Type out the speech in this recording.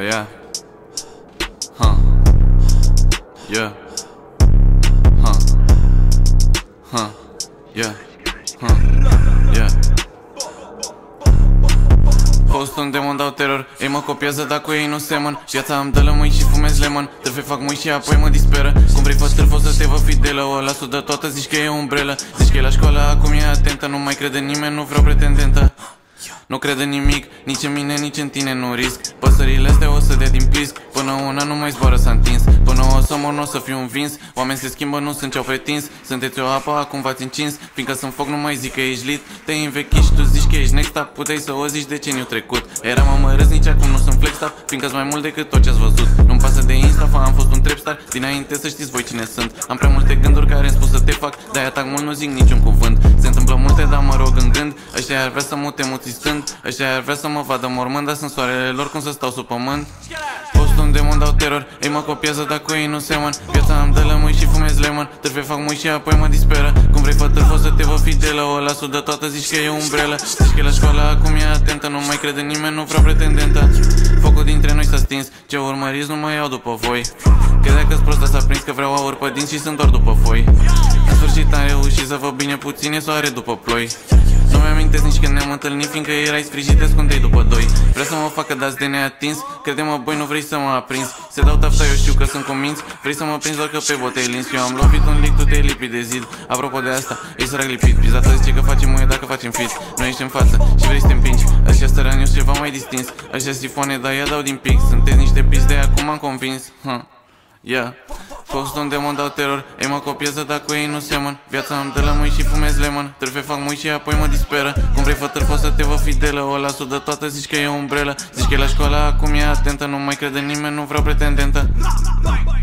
Yeah. Huh. Yeah. Huh. Huh. Yeah. Huh. Yeah. Fost un demon, dau teror. Ei mă copiază, dar cu ei nu semăn. Viața îmi dă lămâi și fumez lemon. Târfe fac mui și apoi mă disperă. Cum vrei fă târf, o să te vă fidelă. O las de toată, zici că e o umbrelă. Zici că e la școală, acum e atentă. Nu mai crede nimeni, nu vreau pretendentă. Nu cred în nimic, nici în mine, nici în tine nu risc. Păsările astea o să dea din plisc. Până una nu mai zboară, s-a întins. Până o să mor, n-o să fiu învins. Oameni se schimbă, nu sunt ce-au pretins. Sunteți o apă, acum v-ați încins. Fiindcă sunt foc, nu mai zic că ești lit. Te-ai învechit și tu zici că ești next up. Puteai să o zici deceniul trecut. Eram amărâți, acum nu sunt flex up. Fiindcă-s mai mult decât tot ce-ați văzut. Nu-mi pasă de Insta, am fost un trapstar. Dinainte să știți voi cine sunt. Am prea multe gânduri care îmi spus să te fac. De-aia tac mult, nu zic niciun cuvânt. Se întâmplă multe, dar mă rog în gând. Ăștia ar vrea să mute muțistând. Ăștia ar vrea să mă vadă mormând, dar sunt soarele lor, cum să stau sub pământ. Fost un demon, dau teror. Ei mă copiază, dar cu ei nu semăn. Viața îmi dă lămâi și fumez lemon. Târfe fac mui și apoi mă disperă. Cum vrei fă târf, o să te vă fidelă. O las de toată, zici că e o umbrelă. Zici că e la școală, acum e atentă. Nu mai crede nimeni, nu vreau pretendentă. Focul dintre noi s-a stins. Ce urmăriți, nu mai iau după voi. Credea că-s prosta s-a prins, că vreau aur pe dinți și sunt doar după foi. În sfârșit am reușit să văd bine puține soare după ploi. Nu mi-amintesc nici când ne-am întâlnit, fiindcă erai sfrijit, te scundei după doi. Vrea să mă facă dați de neatins. Crede-mă, băi, nu vrei să mă aprins. Se dau tafta, eu știu că sunt convins. Vrei să mă prinzi doar că pe bot te-ai lins. Eu am lovit un lic, tu te-ai lipit de zid. Apropo de asta, e sărac lipit. Pizata zice că facem muie dacă facem fit. Nu ești în față și vrei să te împingi. Ăștia stărani, eu ceva mai distins. Ăștia sifoane, dar ia dau din pic. Sunteți niște pis, de acum am convins. Yeah. Fost un demon, dau teror. Ei mă copiază, dar cu ei nu semăn. Viața îmi dă lămâi și fumez lemon. Târfe fac mui și apoi mă disperă. Cum vrei fă târf, o să te vă fidelă. O las de toată, zici că e o umbrelă. Zici că e la școală, acum e atentă. Nu mai crede nimeni, nu vreau pretendentă.